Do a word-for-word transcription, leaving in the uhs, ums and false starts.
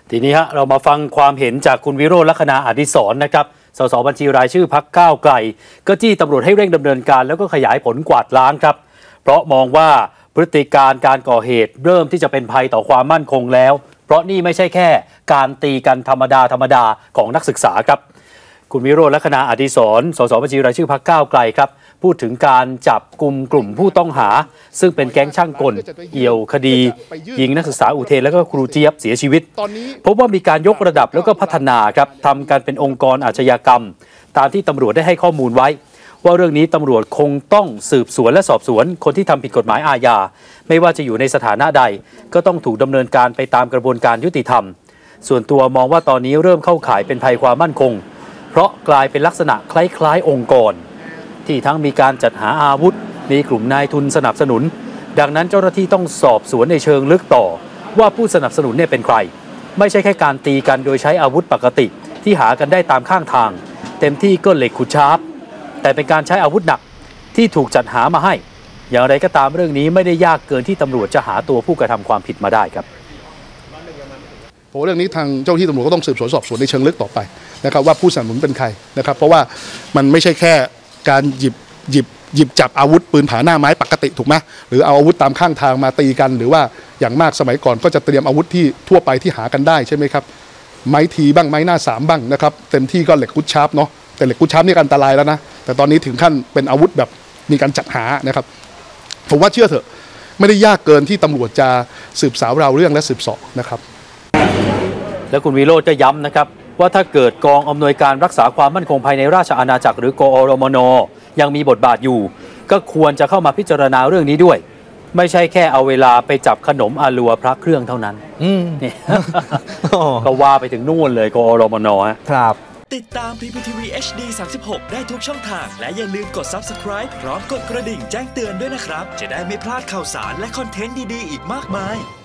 ทีนี้ฮะเรามาฟังความเห็นจากคุณวิโรจน์ ลัคนาอดิศรนะครับสสบัญชีรายชื่อพรรคก้าวไกลก็จี้ตำรวจให้เร่งดำเนินการแล้วก็ขยายผลกวาดล้างครับเพราะมองว่าพฤติการการก่อเหตุเริ่มที่จะเป็นภัยต่อความมั่นคงแล้วเพราะนี่ไม่ใช่แค่การตีกันธรรมดาธรรมดาของนักศึกษาครับคุณวิโรจน์ ลัคนาอดิศรสสบัญชีรายชื่อพรรคก้าวไกลครับพูดถึงการจับกลุ่มกลุ่มผู้ต้องหาซึ่งเป็นแก๊งช่างกลเอี่ยวคดียิงนักศึกษาอุเทนและก็ครูเจี๊ยบเสียชีวิตพบว่ามีการยกระดับแล้วก็พัฒนาครับทำกันเป็นองค์กรอาชญากรรมตามที่ตำรวจได้ให้ข้อมูลไว้ว่าเรื่องนี้ตำรวจคงต้องสืบสวนและสอบสวนคนที่ทำผิดกฎหมายอาญาไม่ว่าจะอยู่ในสถานะใดก็ต้องถูกดำเนินการไปตามกระบวนการยุติธรรมส่วนตัวมองว่าตอนนี้เริ่มเข้าข่ายเป็นภัยความมั่นคงเพราะกลายเป็นลักษณะคล้ายๆองค์กรที่ทั้งมีการจัดหาอาวุธมีกลุ่มนายทุนสนับสนุนดังนั้นเจ้าหน้าที่ต้องสอบสวนในเชิงลึกต่อว่าผู้สนับสนุนเนี่ยเป็นใครไม่ใช่แค่การตีกันโดยใช้อาวุธปกติที่หากันได้ตามข้างทางเต็มที่ก็เหล็กขุดชาร์ปแต่เป็นการใช้อาวุธหนักที่ถูกจัดหามาให้อย่างไรก็ตามเรื่องนี้ไม่ได้ยากเกินที่ตำรวจจะหาตัวผู้กระทำความผิดมาได้ครับโอ้เรื่องนี้ทางเจ้าหน้าที่ตำรวจก็ต้องสืบสวนสอบสวนในเชิงลึกต่อไปนะครับว่าผู้สนับสนุนเป็นใครนะครับเพราะว่ามันไม่ใช่แค่การหยิบหยิบหยิบจับอาวุธปืนผาหน้าไม้ปกติถูกไหมหรือเอาอาวุธตามข้างทางมาตีกันหรือว่าอย่างมากสมัยก่อนก็จะเตรียมอาวุธที่ทั่วไปที่หากันได้ใช่ไหมครับไม้ทีบ้างไม้หน้าสามบ้างนะครับเต็มที่ก็เหล็กคุดชาร์ปเนาะแต่เหล็กคุดชาร์ปนี่อันตรายแล้วนะแต่ตอนนี้ถึงขั้นเป็นอาวุธแบบมีการจัดหานะครับผมว่าเชื่อเถอะไม่ได้ยากเกินที่ตำรวจจะสืบสาวราวเรื่องและสืบเสาะนะครับและคุณวิโรจน์ก็ย้ำนะครับว่าถ้าเกิดกองอำนวยการรักษาความมั่นคงภายในราชอาณาจักรหรือกอรมนยังมีบทบาทอยู่ก็ควรจะเข้ามาพิจารณาเรื่องนี้ด้วยไม่ใช่แค่เอาเวลาไปจับขนมอาลัวพระเครื่องเท่านั้นนี่ ก็ว่าไปถึงนู่นเลยกอรมนครับติดตาม พี พี ที วี เอช ดี สามสิบหก ได้ทุกช่องทางและอย่าลืมกด ซับสไครบ์ พร้อมกดกระดิ่งแจ้งเตือนด้วยนะครับจะได้ไม่พลาดข่าวสารและคอนเทนต์ดีๆอีกมากมาย